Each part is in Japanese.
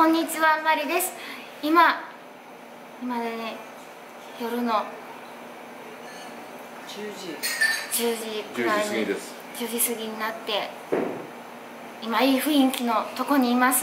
んにちは、マリです。今でね、夜の10時くらいに10時過ぎになって、今いい雰囲気のとこにいます。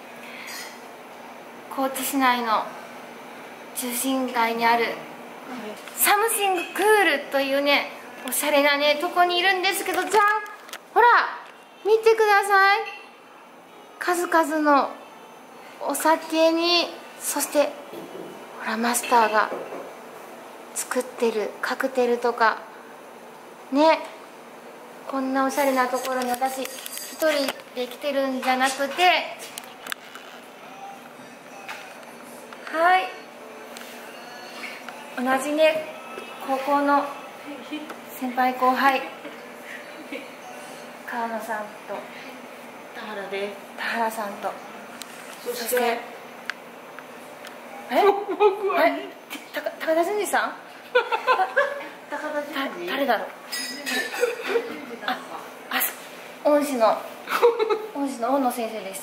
高知市内の中心街にあるサムシングクールというね、おしゃれなねとこにいるんですけど、じゃん、ほら見てください。数々のお酒に、そしてほらマスターが作ってるカクテルとかね、こんなおしゃれなところに私一人で来てるんじゃなくて、はい、同じね高校の先輩後輩、川野さんと田原さんと、そして高田純次さん誰だろう、恩師の大野先生でした。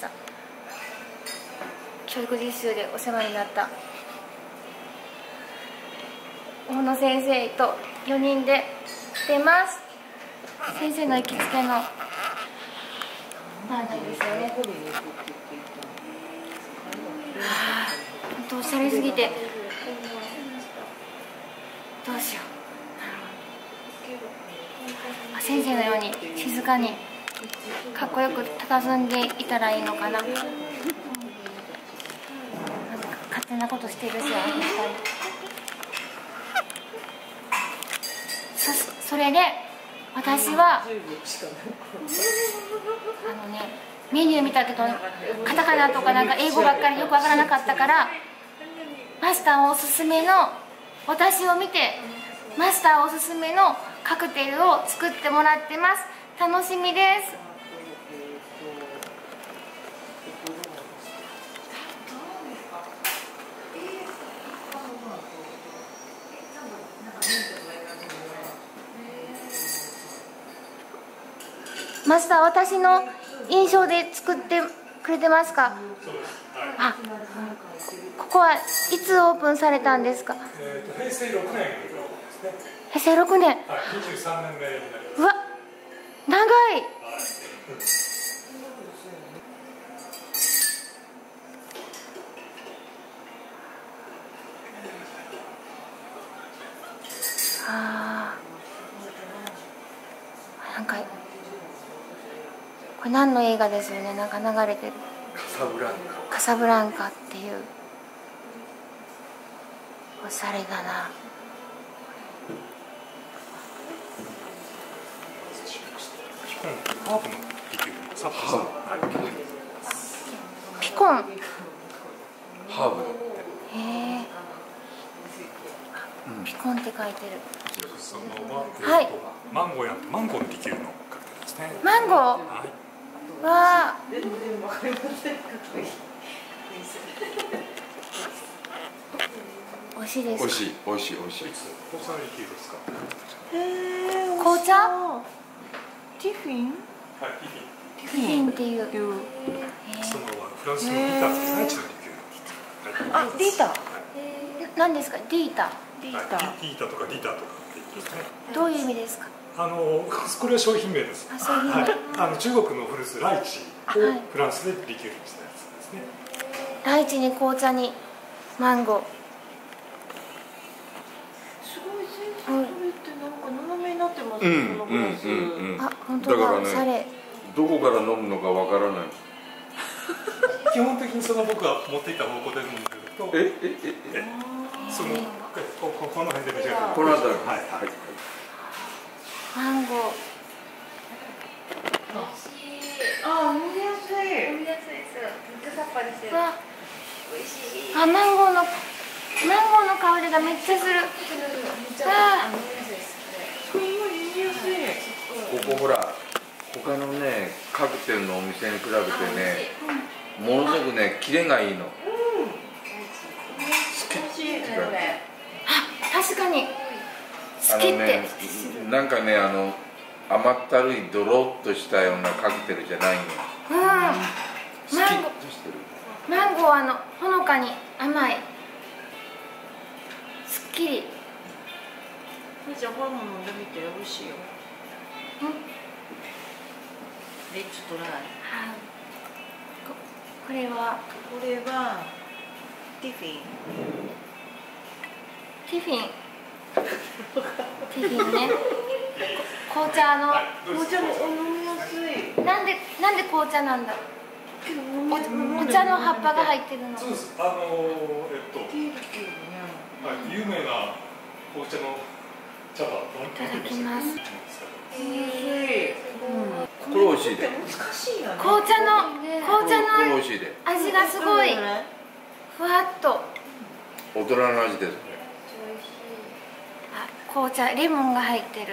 教育実習でお世話になった大野先生と4人で来てます。先生の行きつけのバーなんですよね。本当おしゃれすぎてどうしよう。先生のように静かにかっこよく佇んでいたらいいのかな。なんか勝手なことしてるし、それで私はメニュー見たけどカタカナとかなんか英語ばっかりよくわからなかったから、マスターおすすめの、私を見てマスターおすすめのカクテルを作ってもらってます。楽しみです。マスター、私の印象で作ってくれてますか？あ、ここはいつオープンされたんですか？ 平成6年ですね。 平成6年。 はい、23年目になります。 うわ、長い。なんかこれ何の映画ですよね、なんか流れてる。カサブランカっていう。おしゃれだな。ピコン。 ハーブ。 へえ。ピコンって書いてる。 はい。マンゴーのリキュールのカクテルですね。 マンゴー。 はい。 わあ。美味しいですか？ 美味しい。 紅茶のリキュールですか？ 紅茶？ ティフィン？ はい、 ティフィンっていう。 そのフランスのディーターってライチのリキュール。 あ、ディータ。 何ですか？ディータ。 ディータとかディータとかって言うんですね。 どういう意味ですか？ これは商品名です。 商品名。 はい、中国のフルーツライチをフランスでリキュールにしたやつですね。 ライチに紅茶にマンゴー。 すごい、先生、それってなんか斜めになってますね、このグラス。 あ、本当だ、おしゃれ。 どこから飲むのかわからない。 基本的に僕が持っていった方向で飲んでると、この辺で召し上がる。 この辺り。 はい。 マンゴー。 あ、飲みやすい。 飲みやすいです。めっちゃさっぱりしてる。美味しい。あ、マンゴーの香りがめっちゃする。 飲みやすい。 ここほら、他のね、カクテルのお店に比べてね、ものすごくね、キレがいいの。 あ、確かに。好きって。 なんかね、甘ったるいドロッとしたようなカクテルじゃないの。 うん。 スキッとしてる。 マンゴーはほのかに甘い、すっきり。 じゃあホルモン飲んでみて、美味しいよ。レッツトライ。 これはティフィン。 ティフィンね。紅茶の紅茶も飲みやすい。 なんで紅茶なんだ。お茶の葉っぱが入ってるの。 そうです。 ティーだけどね。 有名な紅茶の茶葉。 いただきます。 これ美味しいで。 難しいよね。 紅茶のこれ美味しいで。 味がすごいふわっと。 大人の味です。 紅茶レモンが入ってる。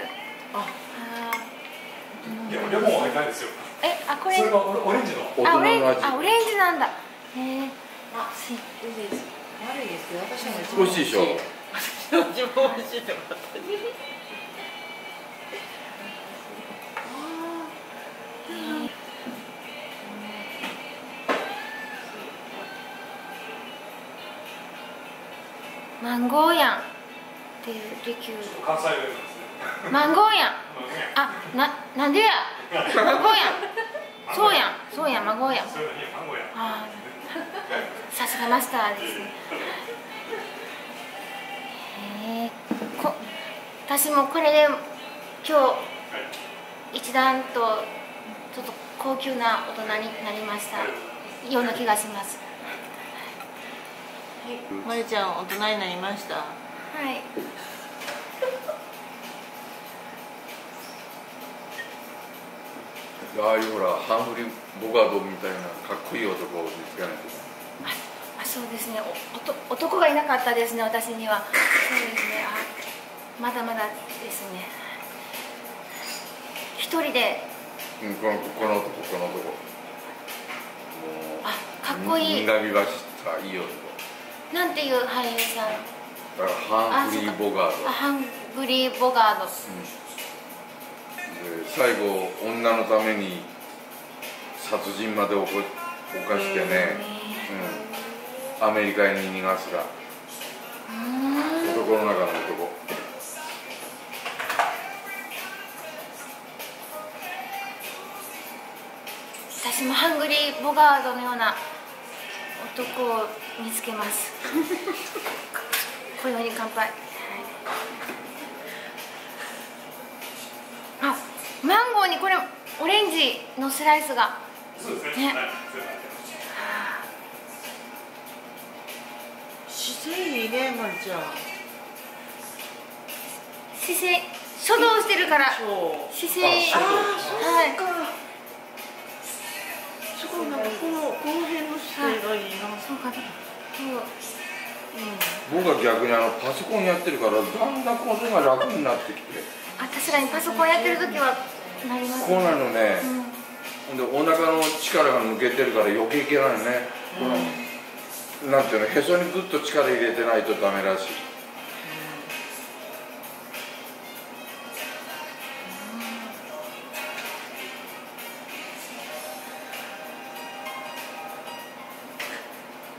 いやレモンは入ってないですよ。 これ。 それがオレンジの。 大人の味。 オレンジなんだ。 悪いですよ。私も美味しいでしょ。 私も美味しいと思った。 マンゴーヤンっていうリキュール。 関西弁なんですね。 マンゴーヤン。なんでや。マンゴーヤン。そうやんマンゴーヤン。 そういうのにマンゴーや。 さすがマスターですね。私もこれで今日一段とちょっと高級な大人になりましたような気がします。 まるちゃん大人になりました。 はい。 ああいうほらハンフリー・ボガードみたいなかっこいい男を見つけないと。 そうですね。男がいなかったですね、私には。そうですね。まだまだですね。一人で。 この男。 かっこいい。 苦みばしさいい男。 なんていう俳優さん。 だからハンフリー・ボガード。 ハンフリー・ボガード。 最後女のために殺人まで犯してね、アメリカに逃がすが男の中の男。 私もハングリー・ボガードのような男を見つけます。今宵に乾杯。マンゴーにこれオレンジのスライスが。 そうですね。 姿勢いいね、まるちゃん。 姿勢書道してるから姿勢。はい。 すごいなんかこの辺の姿勢がいいな。 そうかな。 僕は逆にパソコンやってるからだんだんこの手が楽になってきて。 確かにパソコンやってる時はなりますね。 こうなのね。でお腹の力が抜けてるから余計いけないね。なんていうの、へそにぐっと力入れてないとダメらしい。